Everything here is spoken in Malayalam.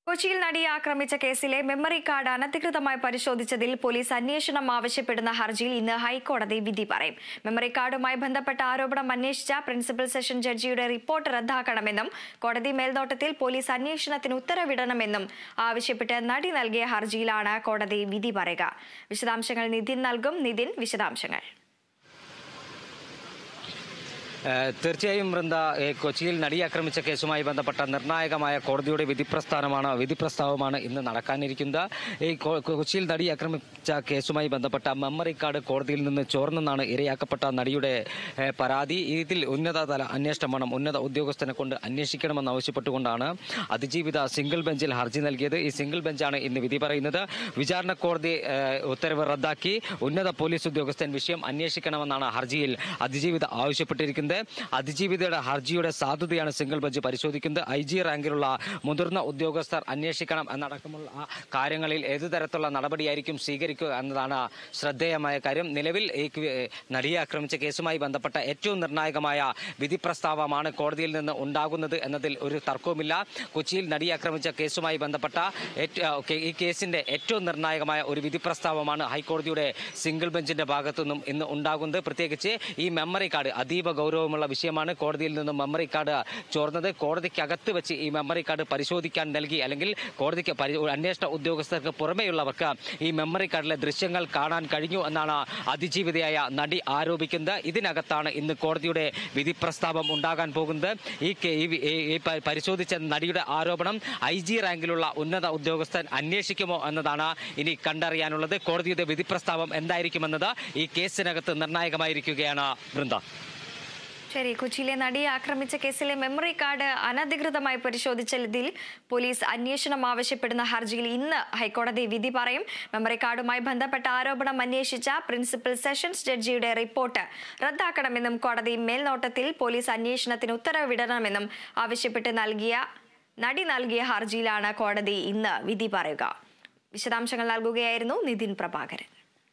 കൊച്ചിയിൽ നടിയെ ആക്രമിച്ച കേസിലെ മെമ്മറി കാർഡ് അനധികൃതമായി പരിശോധിച്ചതിൽ പോലീസ് അന്വേഷണം ആവശ്യപ്പെടുന്ന ഹർജിയിൽ ഇന്ന് ഹൈക്കോടതി വിധി പറയും. മെമ്മറി കാർഡുമായി ബന്ധപ്പെട്ട ആരോപണം അന്വേഷിച്ച പ്രിൻസിപ്പൽ സെഷൻ ജഡ്ജിയുടെ റിപ്പോർട്ട് റദ്ദാക്കണമെന്നും കോടതി മേൽനോട്ടത്തിൽ പോലീസ് അന്വേഷണത്തിന് ഉത്തരവിടണമെന്നും ആവശ്യപ്പെട്ട് നടി നൽകിയ ഹർജിയിലാണ് കോടതി വിധി പറയുക. വിശദാംശങ്ങൾ നിതിൻ നൽകും. നിതിൻ, വിശദാംശങ്ങൾ. തീർച്ചയായും വൃന്ദ, കൊച്ചിയിൽ നടിയെ ആക്രമിച്ച കേസുമായി ബന്ധപ്പെട്ട നിർണായകമായ കോടതിയുടെ വിധിപ്രസ്താവമാണ് ഇന്ന് നടക്കാനിരിക്കുന്നത്. ഈ കൊച്ചിയിൽ നടിയെ ആക്രമിച്ച കേസുമായി ബന്ധപ്പെട്ട മെമ്മറി കാർഡ് കോടതിയിൽ നിന്ന് ചോർന്നെന്നാണ് ഇരയാക്കപ്പെട്ട നടിയുടെ പരാതി. ഇതിൽ ഉന്നതതല അന്വേഷണം വേണം, ഉന്നത ഉദ്യോഗസ്ഥനെ കൊണ്ട് അന്വേഷിക്കണമെന്ന് ആവശ്യപ്പെട്ടുകൊണ്ടാണ് അതിജീവിത സിംഗിൾ ബെഞ്ചിൽ ഹർജി നൽകിയത്. ഈ സിംഗിൾ ബെഞ്ചാണ് ഇന്ന് വിധി പറയുന്നത്. വിചാരണ കോടതി ഉത്തരവ് റദ്ദാക്കി ഉന്നത പോലീസ് ഉദ്യോഗസ്ഥൻ വിഷയം അന്വേഷിക്കണമെന്നാണ് ഹർജിയിൽ അതിജീവിത ആവശ്യപ്പെട്ടിരിക്കുന്നത്. അതിജീവിതയുടെ ഹർജിയുടെ സാധുതയാണ് സിംഗിൾ ബെഞ്ച് പരിശോധിക്കുന്നത്. IG റാങ്കിലുള്ള മുതിർന്ന ഉദ്യോഗസ്ഥർ അന്വേഷിക്കണം എന്നടക്കമുള്ള കാര്യങ്ങളിൽ ഏതു തരത്തിലുള്ള നടപടിയായിരിക്കും സ്വീകരിക്കുക എന്നതാണ് ശ്രദ്ധേയമായ കാര്യം. നിലവിൽ ഈ നടിയെ ആക്രമിച്ച കേസുമായി ബന്ധപ്പെട്ട ഏറ്റവും നിർണായകമായ വിധി പ്രസ്താവമാണ് കോടതിയിൽ നിന്ന് ഉണ്ടാകുന്നത് എന്നതിൽ ഒരു തർക്കവുമില്ല. കൊച്ചിയിൽ നടിയെ ആക്രമിച്ച കേസുമായി ബന്ധപ്പെട്ട ഈ കേസിന്റെ ഏറ്റവും നിർണായകമായ ഒരു വിധി പ്രസ്താവമാണ് ഹൈക്കോടതിയുടെ സിംഗിൾ ബെഞ്ചിന്റെ ഭാഗത്തു നിന്നും ഇന്ന് ഉണ്ടാകുന്നത്. പ്രത്യേകിച്ച് ഈ മെമ്മറി കാർഡ് അതീവ ഗൗരവമുള്ള വിഷയമാണ്. കോടതിയിൽ നിന്നും മെമ്മറി കാർഡ് ചോർന്നത്. കോടതിക്കകത്ത് വെച്ച് ഈ മെമ്മറി കാർഡ് പരിശോധിക്കാൻ നൽകി, അല്ലെങ്കിൽ കോടതിക്ക് അന്വേഷണ ഉദ്യോഗസ്ഥർക്ക് പുറമെയുള്ളവർക്ക് ഈ മെമ്മറി കാർഡിലെ ദൃശ്യങ്ങൾ കാണാൻ കഴിഞ്ഞു എന്നാണ് അതിജീവിതയായ നടി ആരോപിക്കുന്നത്. ഇതിനകത്താണ് ഇന്ന് കോടതിയുടെ വിധി പ്രസ്താവം ഉണ്ടാകാൻ പോകുന്നത്. ഈ പരിശോധിച്ച നടിയുടെ ആരോപണം IG റാങ്കിലുള്ള ഉന്നത ഉദ്യോഗസ്ഥൻ അന്വേഷിക്കുമോ എന്നതാണ് ഇനി കണ്ടറിയാനുള്ളത്. കോടതിയുടെ വിധി പ്രസ്താവം എന്തായിരിക്കുമെന്നത് ഈ കേസിനകത്ത് നിർണായകമായിരിക്കുകയാണ് വൃന്ദ. ശരി, കൊച്ചിയിലെ നടിയെ ആക്രമിച്ച കേസിലെ മെമ്മറി കാർഡ് അനധികൃതമായി പരിശോധിച്ചതിൽ പോലീസ് അന്വേഷണം ആവശ്യപ്പെടുന്ന ഹർജിയിൽ ഇന്ന് ഹൈക്കോടതി വിധി പറയും. മെമ്മറി കാർഡുമായി ബന്ധപ്പെട്ട ആരോപണം അന്വേഷിച്ച പ്രിൻസിപ്പൽ സെഷൻസ് ജഡ്ജിയുടെ റിപ്പോർട്ട് റദ്ദാക്കണമെന്നും കോടതി മേൽനോട്ടത്തിൽ പോലീസ് അന്വേഷണത്തിന് ഉത്തരവിടണമെന്നും ആവശ്യപ്പെട്ട് നടി നൽകിയ ഹർജിയിലാണ് കോടതി ഇന്ന് വിധി പറയുക. വിശദാംശങ്ങൾ നൽകുകയായിരുന്നു നിതിൻ പ്രഭാകരൻ.